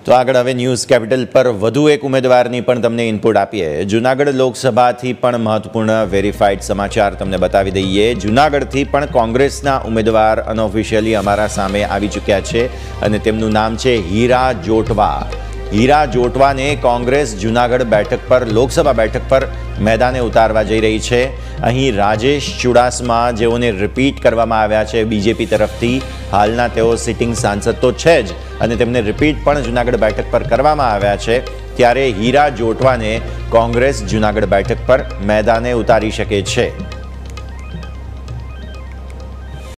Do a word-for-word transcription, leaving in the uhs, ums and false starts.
તો આગળ હવે ન્યૂઝ કેપિટલ પર વધુ એક ઉમેદવારની પણ તમને ઇનપુટ આપીએ। જૂનાગઢ લોકસભાથી પણ મહત્વપૂર્ણ વેરીફાઈડ સમાચાર તમને બતાવી દઈએ। જૂનાગઢથી પણ કોંગ્રેસના ઉમેદવાર અનઓફિશિયલી અમારા સામે આવી ચૂક્યા છે અને તેમનું નામ છે હીરા જોટવા। હીરા જોટવાને કોંગ્રેસ જૂનાગઢ બેઠક પર લોકસભા બેઠક પર મેદાને ઉતારવા જઈ રહી છે। અહીં રાજેશ ચુડાસમા જેઓને રિપીટ કરવામાં આવ્યા છે બીજેપી તરફથી। હાલના તેઓ સિટિંગ સાંસદ તો છે જ અને તેમને રિપીટ પણ જૂનાગઢ બેઠક પર કરવામાં આવ્યા છે, ત્યારે હીરા જોટવાને કોંગ્રેસ જૂનાગઢ બેઠક પર મેદાને ઉતારી શકે છે।